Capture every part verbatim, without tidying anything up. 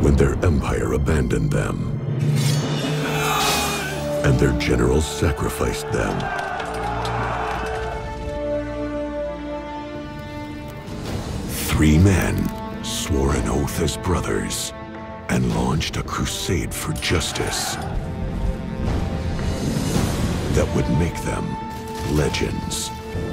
when their empire abandoned them, and their generals sacrificed them. Three men swore an oath as brothers and launched a crusade for justice that would make them legends.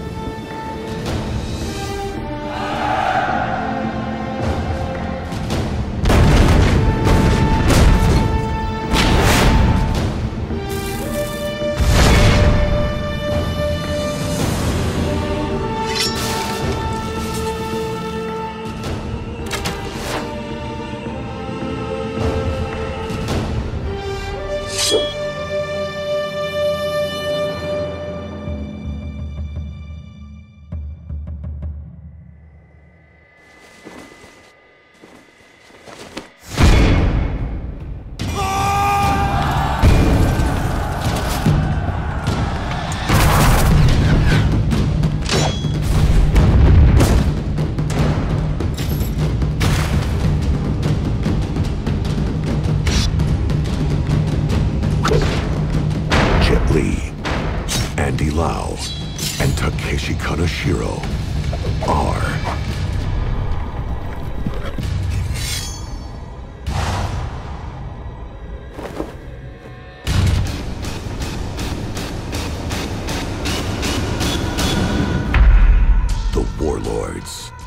Jet Li, Andy Lau, and Takeshi Kaneshiro are the Warlords.